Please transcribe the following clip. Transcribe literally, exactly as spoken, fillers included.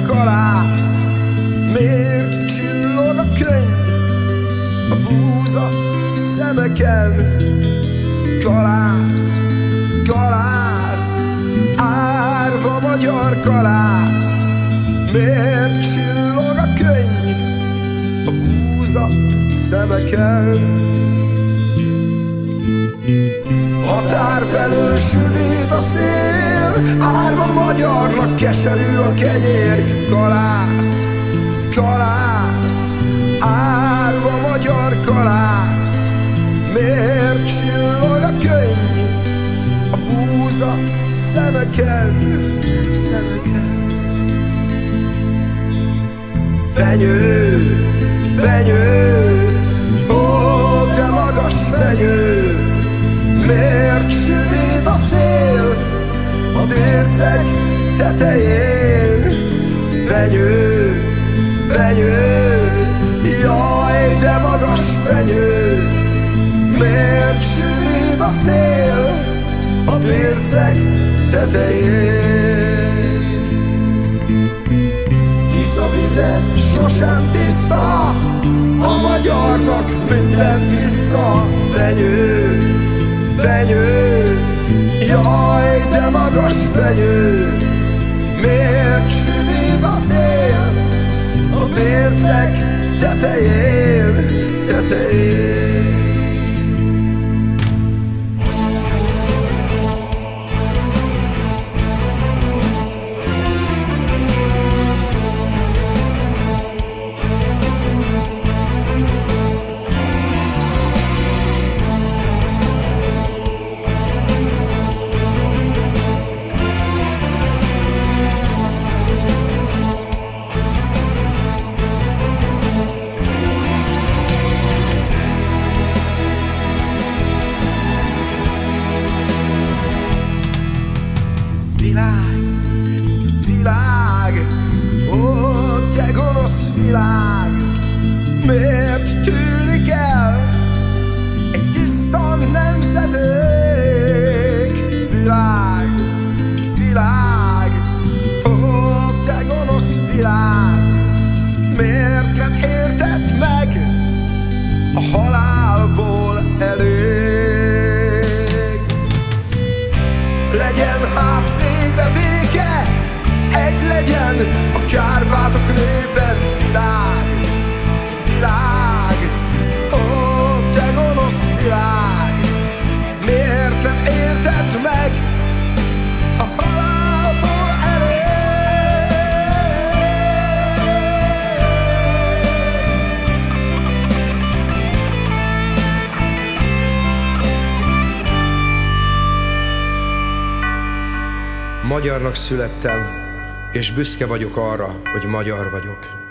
kalász? Miért csillog a könny a búza szemeken? Kalász, kalász, árva magyar kalász. Miért csillog a könny a búza szemeken? Határ felől süvít a szél, árva magyarnak keserű a kenyér. Kalász, kalász, árva magyar kalász. Miért csillog a könny a búza szemeken, szemeken? Fenyő, fenyő, ó, te magas fenyő. Miért süvít a szél a bérceg tetején? Fenyő, fenyő, jaj, de magas fenyő. Miért süvít a szél a bérceg tetején? Tisza vize sosem tiszta, a magyarnak mindent vissza. Fenyő, fenyő, jaj, de magas fenyő. Miért süvít a szél a bérceg tetején, tetején? Világ, világ, ó, te gonosz világ. Miért tűnik el egy tiszta nemzedék? Világ, világ, ó, te gonosz világ. Miért nem érted meg, a halálból elég? Legyen hát végre béke, egy legyen a Kárpátok népe. Világ, világ, ó, te gonosz világ. Miért nem érted meg, a halálból elég? Magyarnak születtem, és büszke vagyok arra, hogy magyar vagyok.